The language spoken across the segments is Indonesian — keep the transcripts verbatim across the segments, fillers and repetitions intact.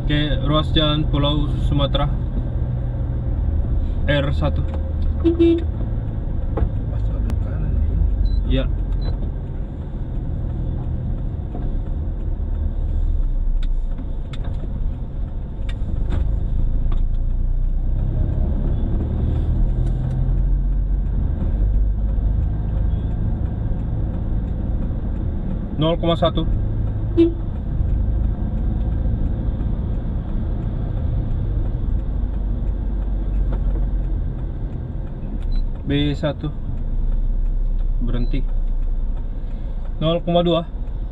Oke, ruas jalan Pulau Sumatera R satu. Pasti ada kanan ini. Iya. nol koma satu. B satu berhenti. nol koma dua.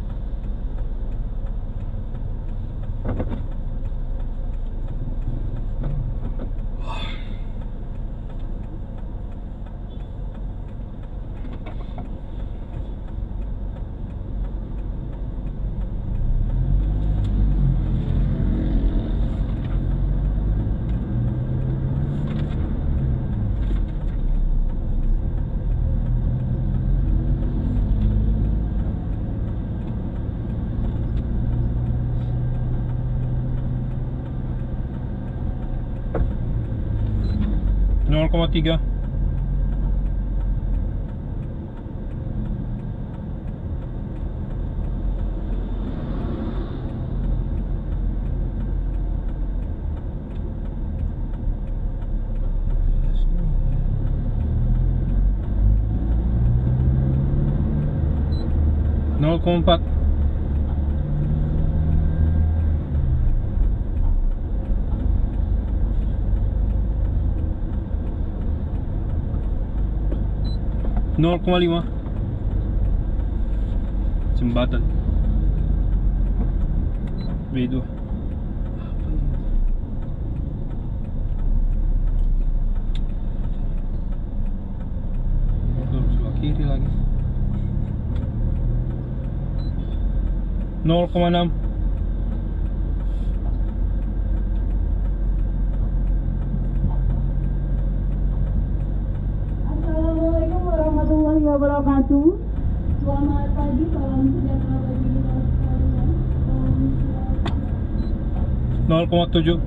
nol koma tiga. nol koma empat. nol koma lima. Jembatan B dua. Belum sebelah kiri lagi. nol koma enam. Assalamualaikum warahmatullahi wabarakatuh. Selamat pagi, salam sejahtera bagi kita sekalian. nol koma tujuh.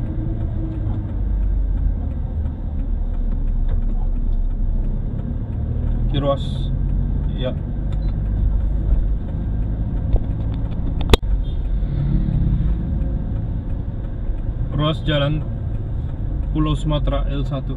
Kiros. Ya. Ruas jalan Pulau Sumatera L satu.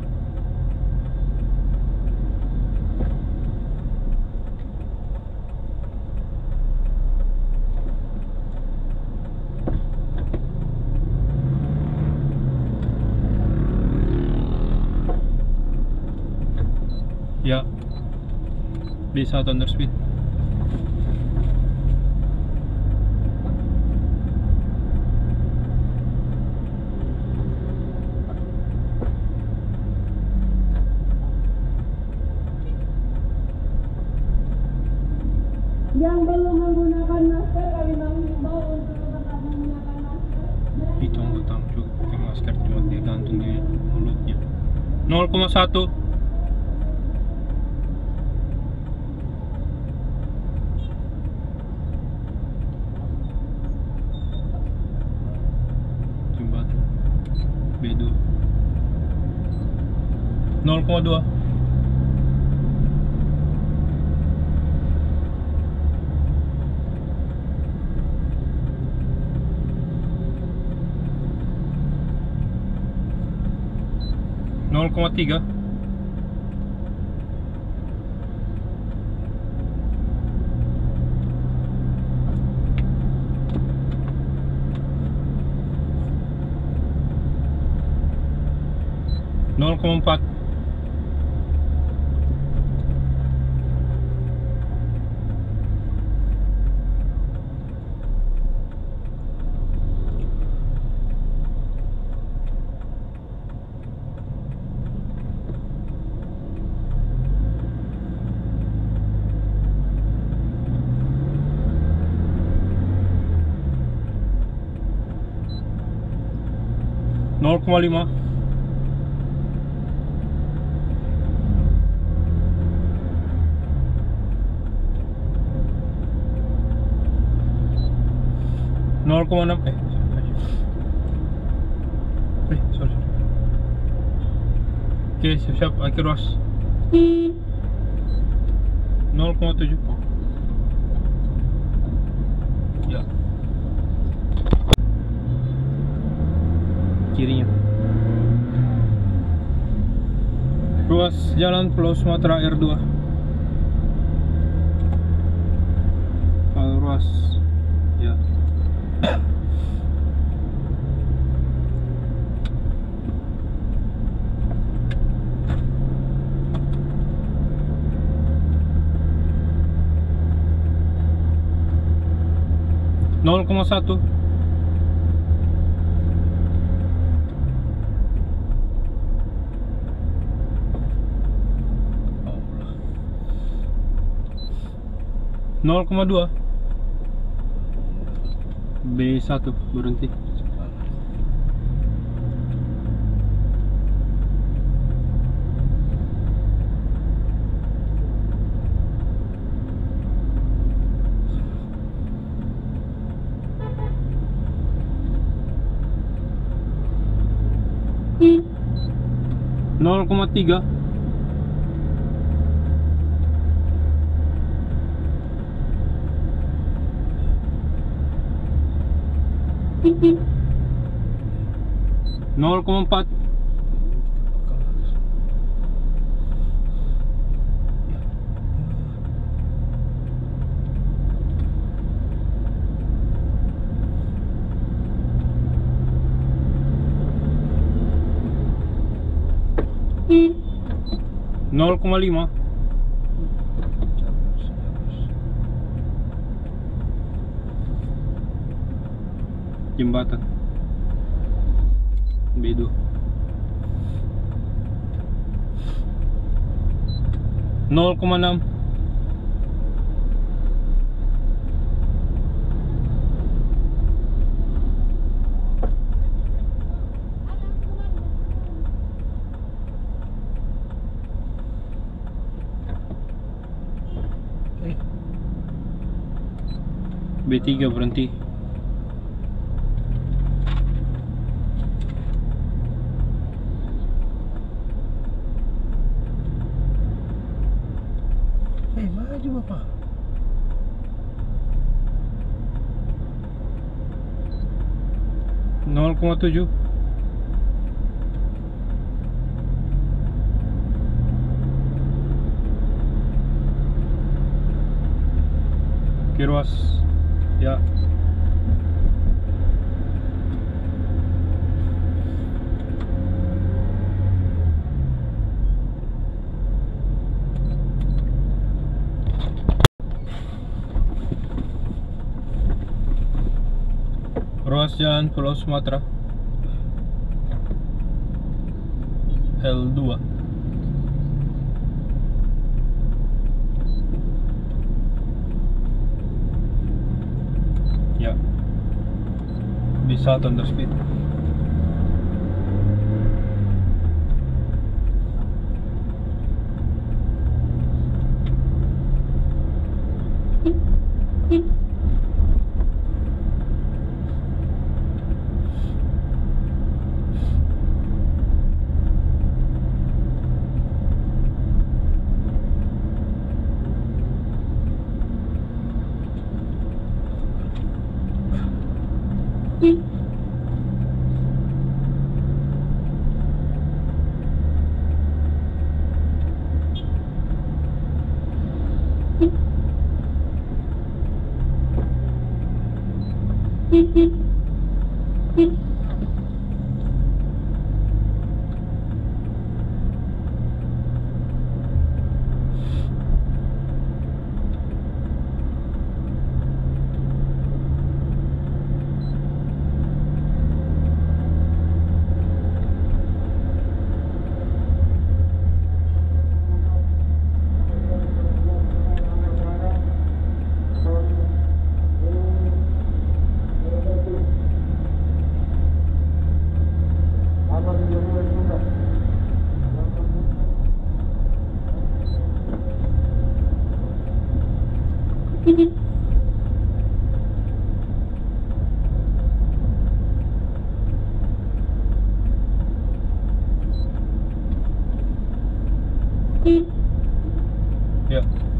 Ya, bisa thunder speed. Yang belum menggunakan masker, kami menghimbau untuk tetap menggunakan masker. Itu butang juga pakai masker, cuma dia gantung di mulutnya. nol koma satu. Jembatan B dua. nol koma dua. nol koma tiga. nol koma empat. nol koma lima. nol koma enam. Eh Eh, sorry. Oke, siap-siap, akhir ruas. nol koma tujuh. Ya. Kirinya. Ruas jalan Pulau Sumatera R dua. Kalau ruas, ya. nol koma satu. nol koma dua. B satu berhenti. nol koma tiga. nol koma empat. nol koma lima. Jembatan B dua. nol koma enam. B tiga berhenti. Eh, maju Bapak. nol koma tujuh. Kiruas. Ya. Ruas jalan Pulau Sumatera L dua. Ya, bisa under speed. Yuk.